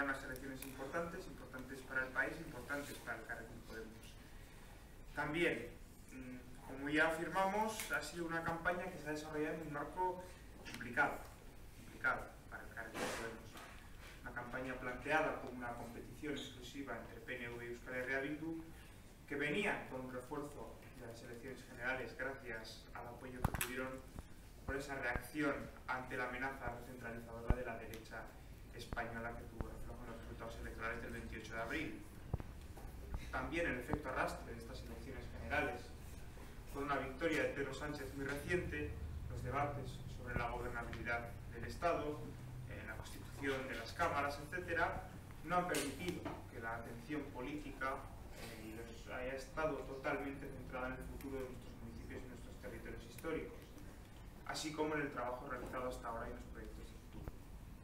serán unas elecciones importantes para el país, importantes para el Elkarrekin Podemos. También, como ya afirmamos, ha sido una campaña que se ha desarrollado en un marco complicado para el Elkarrekin Podemos. Una campaña planteada como una competición exclusiva entre PNV y Euskal Herria Bildu, que venía con un refuerzo de las elecciones generales gracias al apoyo que tuvieron por esa reacción ante la amenaza recentralizadora de la derecha española que tuvo reflejo en los resultados electorales del 28 de abril. También el efecto arrastre de estas elecciones generales, con una victoria de Pedro Sánchez muy reciente, los debates sobre la gobernabilidad del Estado, la constitución de las cámaras, etcétera, no han permitido que la atención política haya estado totalmente centrada en el futuro de nuestros municipios y nuestros territorios históricos, así como en el trabajo realizado hasta ahora y en los proyectos de futuro.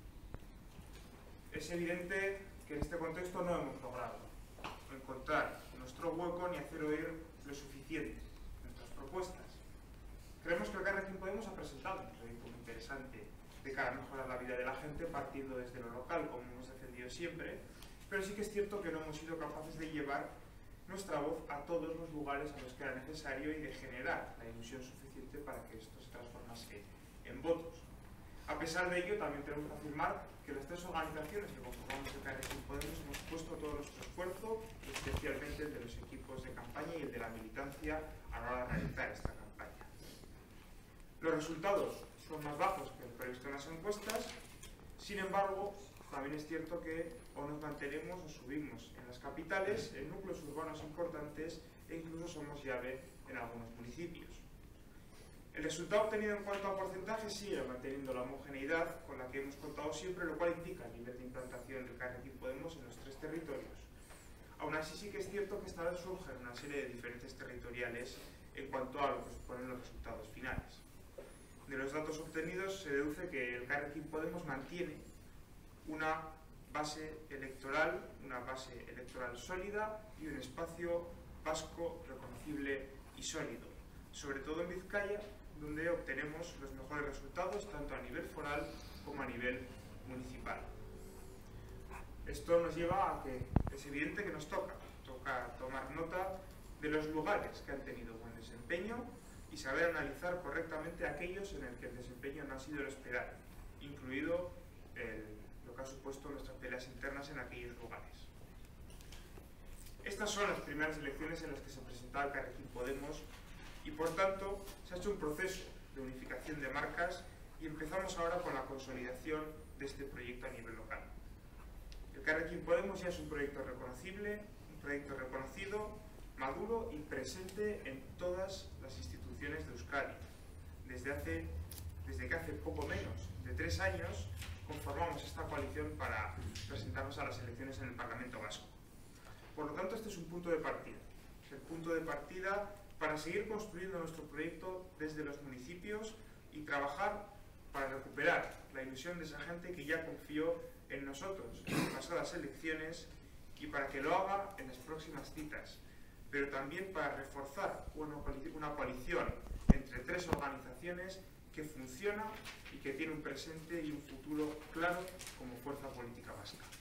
Es evidente que en este contexto no hemos logrado encontrar nuestro hueco ni hacer oír lo suficiente nuestras propuestas. Creemos que el Elkarrekin Podemos ha presentado un proyecto muy interesante de cara a mejorar la vida de la gente partiendo desde lo local, como hemos defendido siempre, pero sí que es cierto que no hemos sido capaces de llevar nuestra voz a todos los lugares a los que era necesario y de generar la ilusión suficiente para que esto se transformase en votos. A pesar de ello, también tenemos que afirmar que las tres organizaciones que conformamos el Elkarrekin Podemos hemos puesto todo nuestro esfuerzo, especialmente el de los equipos de campaña y el de la militancia a la hora de realizar esta campaña. Los resultados son más bajos que el previsto en las encuestas, sin embargo, también es cierto que o nos mantenemos o subimos en las capitales, en núcleos urbanos importantes e incluso somos llave en algunos municipios. El resultado obtenido en cuanto a porcentaje sigue manteniendo la homogeneidad con la que hemos contado siempre, lo cual indica el nivel de implantación del Elkarrekin Podemos en los tres territorios. Aún así sí que es cierto que esta vez surgen una serie de diferencias territoriales en cuanto a lo que suponen los resultados finales. De los datos obtenidos se deduce que el Elkarrekin Podemos mantiene una base electoral sólida y un espacio vasco reconocible y sólido, sobre todo en Vizcaya, donde obtenemos los mejores resultados tanto a nivel foral como a nivel municipal. Esto nos lleva a que es evidente que nos toca tomar nota de los lugares que han tenido buen desempeño y saber analizar correctamente aquellos en el que el desempeño no ha sido el esperado, incluido lo que ha supuesto nuestras peleas internas en aquellos lugares. Estas son las primeras elecciones en las que se presentaba el Elkarrekin Podemos y, por tanto, se ha hecho un proceso de unificación de marcas y empezamos ahora con la consolidación de este proyecto a nivel local. El Elkarrekin Podemos ya es un proyecto reconocible, un proyecto reconocido, maduro y presente en todas las instituciones de Euskadi. Desde que hace poco menos de 3 años conformamos esta coalición para presentarnos a las elecciones en el Parlamento Vasco. Por lo tanto, este es un punto de partida. Es el punto de partida para seguir construyendo nuestro proyecto desde los municipios y trabajar para recuperar la ilusión de esa gente que ya confió en nosotros en las pasadas elecciones y para que lo haga en las próximas citas, pero también para reforzar una coalición entre 3 organizaciones que funciona y que tiene un presente y un futuro claro como fuerza política vasca.